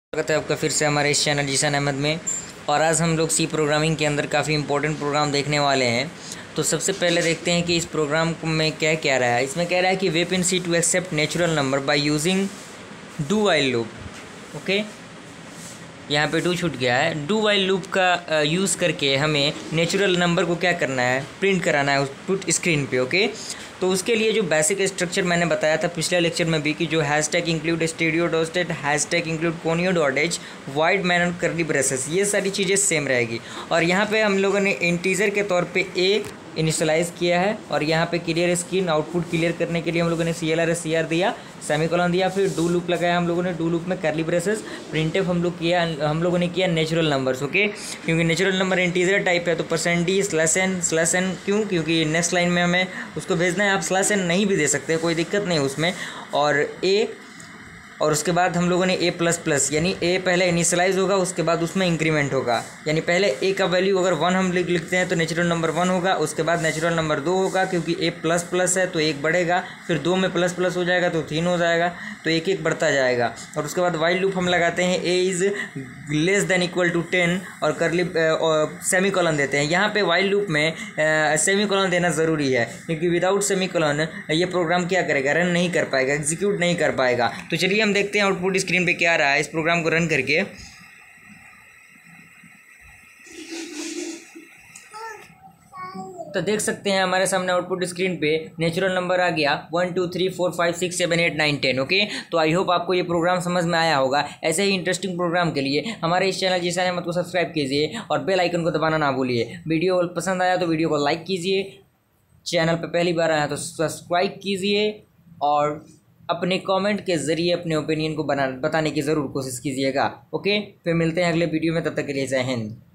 स्वागत है आपका फिर से हमारे इस चैनल जीशान अहमद में। और आज हम लोग सी प्रोग्रामिंग के अंदर काफ़ी इंपॉर्टेंट प्रोग्राम देखने वाले हैं। तो सबसे पहले देखते हैं कि इस प्रोग्राम में क्या कह रहा है। इसमें कह रहा है कि वेप in C to accept natural number by using do while loop. Okay, यहाँ पे डू छूट गया है। डू वाइल लूप का यूज़ करके हमें नेचुरल नंबर को क्या करना है, प्रिंट कराना है आउटपुट स्क्रीन पे। ओके, तो उसके लिए जो बेसिक स्ट्रक्चर मैंने बताया था पिछले लेक्चर में भी कि जो hashtag include stdio dot h, hashtag include conio dot h, void main curly braces, ये सारी चीज़ें सेम रहेगी। और यहाँ पे हम लोगों ने इंटीजर के तौर पे ए इनिशियलाइज़ किया है और यहाँ पे क्लियर स्क्रीन आउटपुट क्लियर करने के लिए हम लोगों ने CLR दिया, सेमीकोलन दिया, फिर डू लूप लगाया हम लोगों ने। डू लूप में करली ब्रेसेस, प्रिंटफ हम लोगों ने किया नेचुरल नंबर्स। ओके, क्योंकि नेचुरल नंबर इंटीजर टाइप है तो %d/n क्यों, क्योंकि नेक्स्ट लाइन में हमें उसको भेजना है। आप /n नहीं भी दे सकते, कोई दिक्कत नहीं उसमें। और ए, और उसके बाद हम लोगों ने A++, यानी ए पहले इनिशियलाइज होगा, उसके बाद उसमें इंक्रीमेंट होगा। यानी पहले ए का वैल्यू अगर 1 हम लिखते हैं तो नेचुरल नंबर 1 होगा, उसके बाद नेचुरल नंबर 2 होगा, क्योंकि A++ है तो 1 बढ़ेगा, फिर 2 में ++ हो जाएगा तो 3 हो जाएगा, तो 1 बढ़ता जाएगा। और उसके बाद वाइल लूप हम लगाते हैं A is less than equal to 10 और करली सेमीकोलन देते हैं। यहाँ पे वाइल लूप में सेमीकोलन देना ज़रूरी है, क्योंकि विदाउट सेमीकोलन ये प्रोग्राम क्या करेगा, रन नहीं कर पाएगा, एग्जीक्यूट नहीं कर पाएगा। तो चलिए देखते हैं आउटपुट स्क्रीन पे क्या आ रहा है इस प्रोग्राम को रन करके। तो देख सकते हैं हमारे सामने आउटपुट स्क्रीन पे नेचुरल नंबर आ गया 1 2 3 4 5 6 7 8 9 10। ओके, तो आई होप आपको ये प्रोग्राम समझ में आया होगा। ऐसे ही इंटरेस्टिंग प्रोग्राम के लिए हमारे इस चैनल जीशान अहमद को सब्सक्राइब कीजिए और बेल आइकन को दबाना ना भूलिए। वीडियो पसंद आया तो वीडियो को लाइक कीजिए, चैनल पर पहली बार आया तो सब्सक्राइब कीजिए और अपने कमेंट के ज़रिए अपने ओपिनियन को बताने की ज़रूर कोशिश कीजिएगा। ओके, फिर मिलते हैं अगले वीडियो में, तब तक के लिए जय हिंद।